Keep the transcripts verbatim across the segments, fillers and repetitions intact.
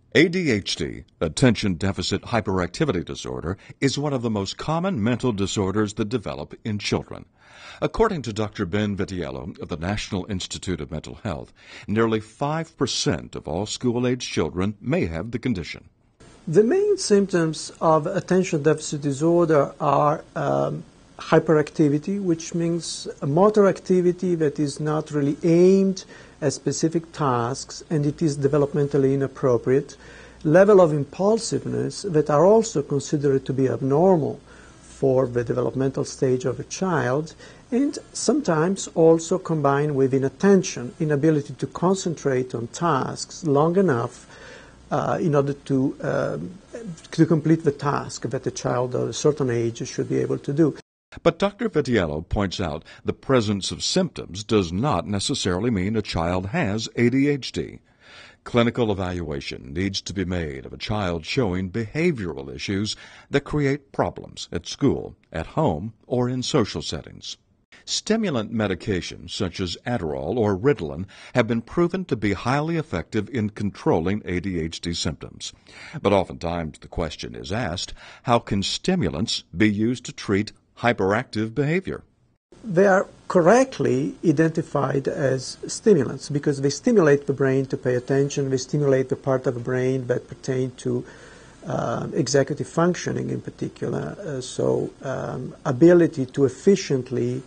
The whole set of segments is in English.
A D H D, Attention Deficit Hyperactivity Disorder, is one of the most common mental disorders that develop in children. According to Doctor Ben Vitiello of the National Institute of Mental Health, nearly five percent of all school-age children may have the condition. The main symptoms of attention deficit disorder are um, hyperactivity, which means a motor activity that is not really aimed at specific tasks and it is developmentally inappropriate, level of impulsiveness that are also considered to be abnormal for the developmental stage of a child, and sometimes also combined with inattention, inability to concentrate on tasks long enough uh, in order to, um, to complete the task that a child of a certain age should be able to do. But Doctor Vitiello points out the presence of symptoms does not necessarily mean a child has A D H D. Clinical evaluation needs to be made of a child showing behavioral issues that create problems at school, at home, or in social settings. Stimulant medications such as Adderall or Ritalin have been proven to be highly effective in controlling A D H D symptoms. But oftentimes the question is asked, how can stimulants be used to treat hyperactive behavior? They are correctly identified as stimulants because they stimulate the brain to pay attention, they stimulate the part of the brain that pertain to uh, executive functioning in particular, uh, so um, ability to efficiently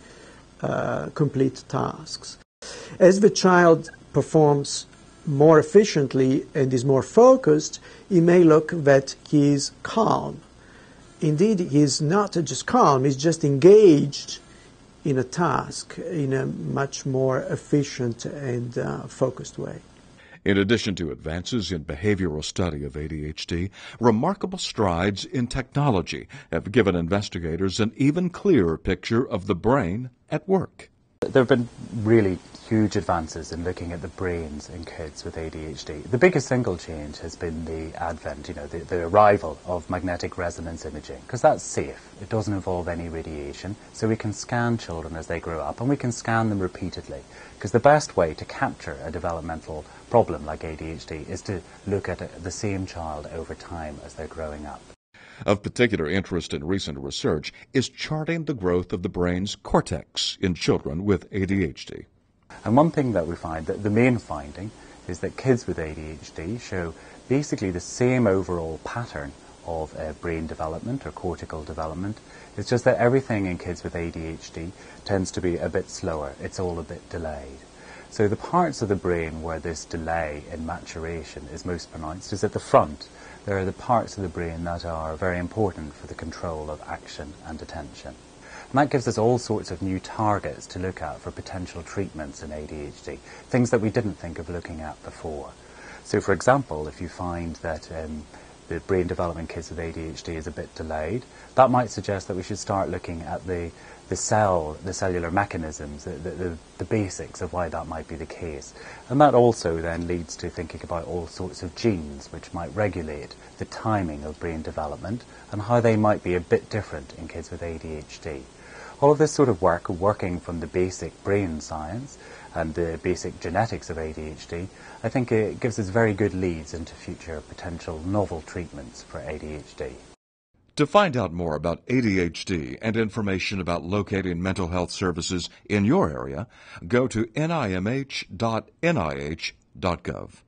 uh, complete tasks. As the child performs more efficiently and is more focused, it may look that he is calm. Indeed, he is not just calm, he's just engaged in a task in a much more efficient and uh, focused way. In addition to advances in behavioral study of A D H D, remarkable strides in technology have given investigators an even clearer picture of the brain at work. There have been really huge advances in looking at the brains in kids with A D H D. The biggest single change has been the advent, you know, the, the arrival of magnetic resonance imaging, because that's safe. It doesn't involve any radiation, so we can scan children as they grow up, and we can scan them repeatedly, because the best way to capture a developmental problem like A D H D is to look at the same child over time as they're growing up. Of particular interest in recent research is charting the growth of the brain's cortex in children with A D H D. And one thing that we find, that the main finding, is that kids with A D H D show basically the same overall pattern of uh, brain development or cortical development. It's just that everything in kids with A D H D tends to be a bit slower. It's all a bit delayed. So the parts of the brain where this delay in maturation is most pronounced is at the front. There are the parts of the brain that are very important for the control of action and attention. And that gives us all sorts of new targets to look at for potential treatments in A D H D, things that we didn't think of looking at before. So for example, if you find that um, the brain development in kids with A D H D is a bit delayed, that might suggest that we should start looking at the the cell, the cellular mechanisms, the, the, the basics of why that might be the case. And that also then leads to thinking about all sorts of genes which might regulate the timing of brain development and how they might be a bit different in kids with A D H D. All of this sort of work, working from the basic brain science and the basic genetics of A D H D, I think it gives us very good leads into future potential novel treatments for A D H D. To find out more about A D H D and information about locating mental health services in your area, go to N I M H dot N I H dot gov.